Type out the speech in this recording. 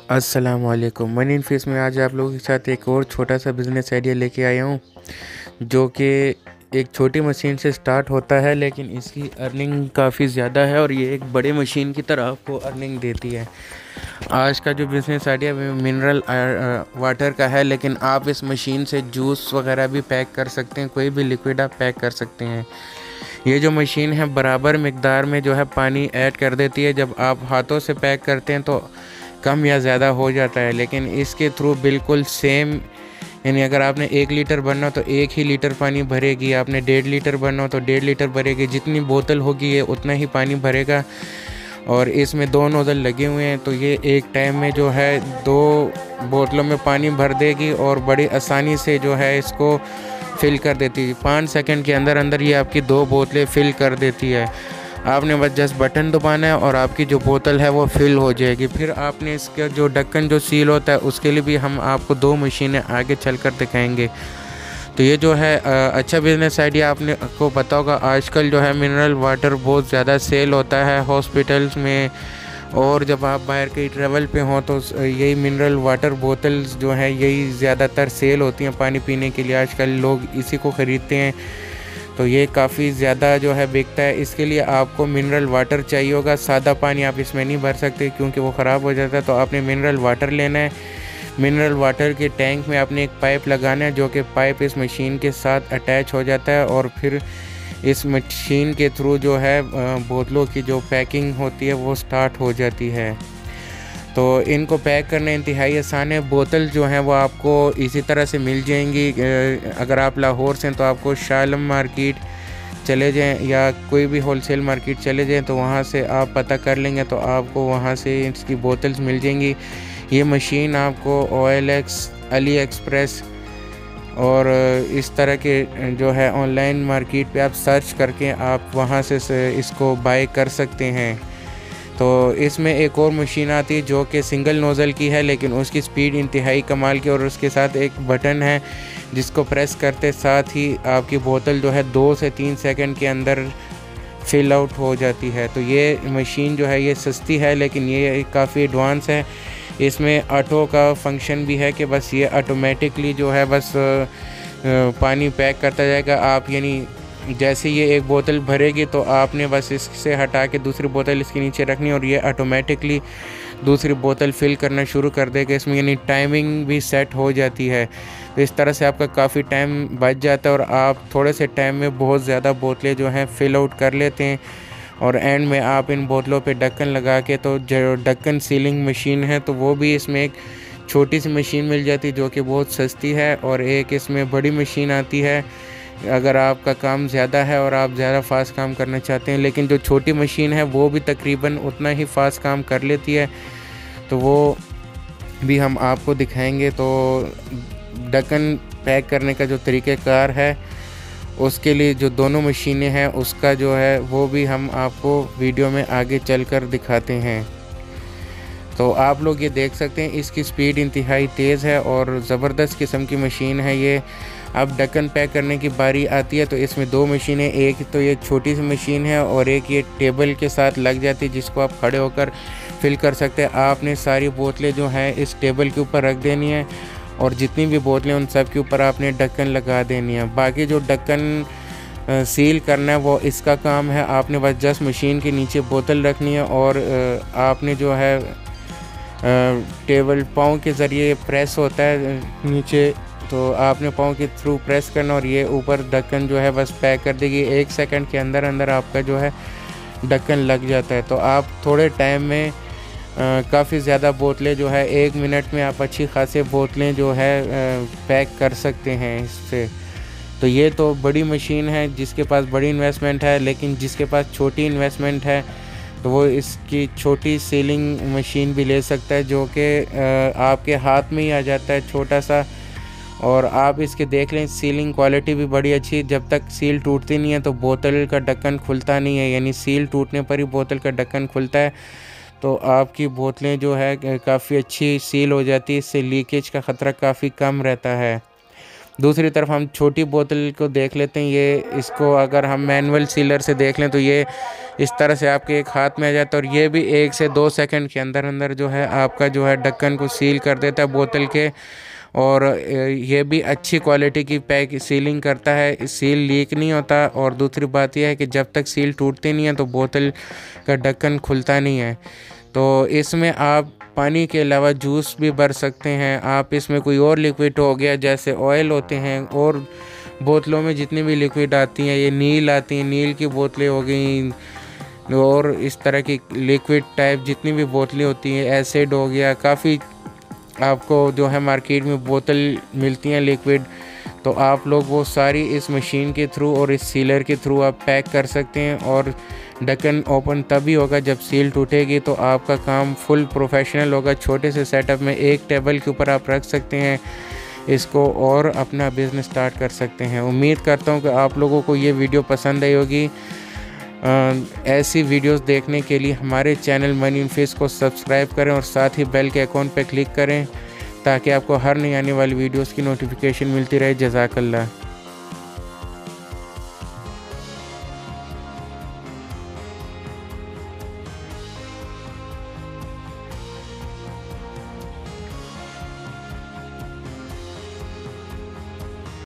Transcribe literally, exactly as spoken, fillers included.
अस्सलामुअलैकुम। मनी इन्फेस में आज आप लोगों के साथ एक और छोटा सा बिज़नेस आइडिया लेके आया हूँ, जो कि एक छोटी मशीन से स्टार्ट होता है, लेकिन इसकी अर्निंग काफ़ी ज़्यादा है और ये एक बड़ी मशीन की तरह आपको अर्निंग देती है। आज का जो बिज़नेस आइडिया मिनरल वाटर का है, लेकिन आप इस मशीन से जूस वगैरह भी पैक कर सकते हैं, कोई भी लिक्विड आप पैक कर सकते हैं। ये जो मशीन है बराबर मिकदार में जो है पानी ऐड कर देती है। जब आप हाथों से पैक करते हैं तो कम या ज़्यादा हो जाता है, लेकिन इसके थ्रू बिल्कुल सेम, यानी अगर आपने एक लीटर भरना हो तो एक ही लीटर पानी भरेगी, आपने डेढ़ लीटर भरना हो तो डेढ़ लीटर भरेगी, जितनी बोतल होगी ये उतना ही पानी भरेगा। और इसमें दो नोज़ल लगे हुए हैं, तो ये एक टाइम में जो है दो बोतलों में पानी भर देगी और बड़ी आसानी से जो है इसको फिल कर देती है। पाँच सेकंड के अंदर अंदर ये आपकी दो बोतलें फिल कर देती है। आपने बस जस्ट बटन दबाना है और आपकी जो बोतल है वो फिल हो जाएगी। फिर आपने इसका जो ढक्कन जो सील होता है उसके लिए भी हम आपको दो मशीनें आगे चल कर दिखाएंगे। तो ये जो है अच्छा बिज़नेस आइडिया आपने को पता होगा। आजकल जो है मिनरल वाटर बहुत ज़्यादा सेल होता है हॉस्पिटल्स में, और जब आप बाहर कहीं ट्रैवल पे हों तो यही मिनरल वाटर बोतल्स जो है यही ज़्यादातर सेल होती हैं पानी पीने के लिए। आजकल लोग इसी को ख़रीदते हैं, तो ये काफ़ी ज़्यादा जो है बिकता है। इसके लिए आपको मिनरल वाटर चाहिए होगा। सादा पानी आप इसमें नहीं भर सकते क्योंकि वो ख़राब हो जाता है, तो आपने मिनरल वाटर लेना है। मिनरल वाटर के टैंक में आपने एक पाइप लगाना है, जो कि पाइप इस मशीन के साथ अटैच हो जाता है और फिर इस मशीन के थ्रू जो है बोतलों की जो पैकिंग होती है वो स्टार्ट हो जाती है। तो इनको पैक करना इंतहाई आसान है। बोतल जो है वो आपको इसी तरह से मिल जाएंगी। अगर आप लाहौर से हैं तो आपको शालम मार्केट चले जाएं या कोई भी होलसेल मार्केट चले जाएं, तो वहाँ से आप पता कर लेंगे तो आपको वहाँ से इसकी बोतल्स मिल जाएंगी। ये मशीन आपको O L X, AliExpress और इस तरह के जो है ऑनलाइन मार्केट पे आप सर्च करके आप वहाँ से इसको बाय कर सकते हैं। तो इसमें एक और मशीन आती है जो कि सिंगल नोज़ल की है, लेकिन उसकी स्पीड इंतहाई कमाल की, और उसके साथ एक बटन है जिसको प्रेस करते साथ ही आपकी बोतल जो है दो से तीन सेकंड के अंदर फिल आउट हो जाती है। तो ये मशीन जो है ये सस्ती है, लेकिन ये काफ़ी एडवांस है। इसमें ऑटो का फंक्शन भी है कि बस ये ऑटोमेटिकली जो है बस पानी पैक करता जाएगा। आप यानी जैसे ये एक बोतल भरेगी तो आपने बस इससे हटा के दूसरी बोतल इसके नीचे रखनी और ये ऑटोमेटिकली दूसरी बोतल फिल करना शुरू कर देगा। इसमें यानी टाइमिंग भी सेट हो जाती है, तो इस तरह से आपका काफ़ी टाइम बच जाता है और आप थोड़े से टाइम में बहुत ज़्यादा बोतलें जो हैं फिल आउट कर लेते हैं। और एंड में आप इन बोतलों पे ढक्कन लगा के, तो जो ढक्कन सीलिंग मशीन है तो वो भी इसमें एक छोटी सी मशीन मिल जाती है जो कि बहुत सस्ती है, और एक इसमें बड़ी मशीन आती है अगर आपका काम ज़्यादा है और आप ज़्यादा फास्ट काम करना चाहते हैं। लेकिन जो छोटी मशीन है वो भी तकरीबन उतना ही फास्ट काम कर लेती है, तो वो भी हम आपको दिखाएंगे। तो ढक्कन पैक करने का जो तरीक़ाकार है उसके लिए जो दोनों मशीनें हैं उसका जो है वो भी हम आपको वीडियो में आगे चलकर दिखाते हैं। तो आप लोग ये देख सकते हैं इसकी स्पीड इंतहाई तेज़ है और ज़बरदस्त किस्म की मशीन है ये। अब ढक्कन पैक करने की बारी आती है तो इसमें दो मशीनें, एक तो ये छोटी सी मशीन है और एक ये टेबल के साथ लग जाती है जिसको आप खड़े होकर फिल कर सकते हैं। आपने सारी बोतलें जो हैं इस टेबल के ऊपर रख देनी है और जितनी भी बोतलें उन सब के ऊपर आपने ढक्कन लगा देनी है। बाकी जो ढक्कन सील करना है वो इसका काम है। आपने बस जस्ट मशीन के नीचे बोतल रखनी है और आपने जो है टेबल पाँव के ज़रिए प्रेस होता है नीचे, तो आपने पाँव के थ्रू प्रेस करना और ये ऊपर ढक्कन जो है बस पैक कर देगी। एक सेकंड के अंदर अंदर आपका जो है ढक्कन लग जाता है। तो आप थोड़े टाइम में काफ़ी ज़्यादा बोतलें जो है एक मिनट में आप अच्छी खासी बोतलें जो है पैक कर सकते हैं इससे। तो ये तो बड़ी मशीन है जिसके पास बड़ी इन्वेस्टमेंट है, लेकिन जिसके पास छोटी इन्वेस्टमेंट है तो वो इसकी छोटी सीलिंग मशीन भी ले सकता है, जो कि आपके हाथ में ही आ जाता है छोटा सा। और आप इसके देख लें सीलिंग क्वालिटी भी बड़ी अच्छी। जब तक सील टूटती नहीं है तो बोतल का ढक्कन खुलता नहीं है, यानी सील टूटने पर ही बोतल का ढक्कन खुलता है। तो आपकी बोतलें जो है काफ़ी अच्छी सील हो जाती है, इससे लीकेज का ख़तरा काफ़ी कम रहता है। दूसरी तरफ हम छोटी बोतल को देख लेते हैं। ये इसको अगर हम मैनुअल सीलर से देख लें तो ये इस तरह से आपके एक हाथ में आ जाता है और ये भी एक से दो सेकंड के अंदर अंदर जो है आपका जो है ढक्कन को सील कर देता है बोतल के। और ये भी अच्छी क्वालिटी की पैक सीलिंग करता है, सील लीक नहीं होता। और दूसरी बात यह है कि जब तक सील टूटती नहीं है तो बोतल का ढक्कन खुलता नहीं है। तो इसमें आप पानी के अलावा जूस भी भर सकते हैं, आप इसमें कोई और लिक्विड हो गया जैसे ऑयल होते हैं, और बोतलों में जितनी भी लिक्विड आती हैं, ये नील आती हैं, नील की बोतलें हो गई, और इस तरह की लिक्विड टाइप जितनी भी बोतलें होती हैं, एसिड हो गया, काफ़ी आपको जो है मार्केट में बोतल मिलती हैं लिक्विड। तो आप लोग वो सारी इस मशीन के थ्रू और इस सीलर के थ्रू आप पैक कर सकते हैं। और ढक्कन ओपन तभी होगा जब सील टूटेगी, तो आपका काम फुल प्रोफेशनल होगा। छोटे से सेटअप में एक टेबल के ऊपर आप रख सकते हैं इसको और अपना बिज़नेस स्टार्ट कर सकते हैं। उम्मीद करता हूँ कि आप लोगों को ये वीडियो पसंद आई होगी। ऐसी वीडियोस देखने के लिए हमारे चैनल मनी इन फेस को सब्सक्राइब करें और साथ ही बेल के आइकॉन पर क्लिक करें ताकि आपको हर नई आने वाली वीडियोस की नोटिफिकेशन मिलती रहे। जज़ाकल्लाह।